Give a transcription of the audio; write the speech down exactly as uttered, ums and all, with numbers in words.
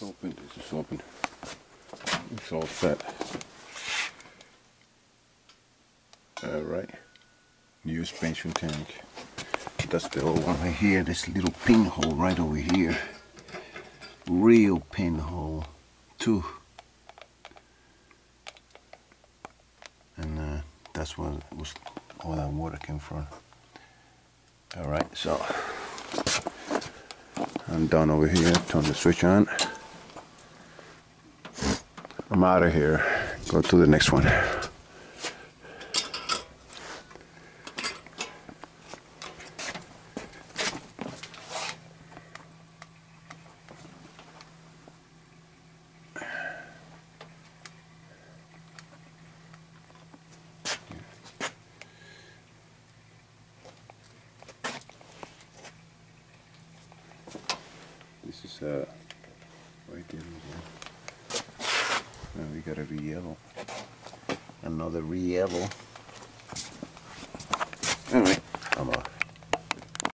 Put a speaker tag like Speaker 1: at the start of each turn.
Speaker 1: is open, this is open. It's all set. Alright. New suspension tank. That's the old one right here. This little pinhole right over here. Real pinhole. Too. And uh, that's where it was all that water came from. Alright, so I'm done over here. Turn the switch on. I'm out of here. Go to the next one. This is uh, right there. Now we got a re-yellow. Another re-yellow.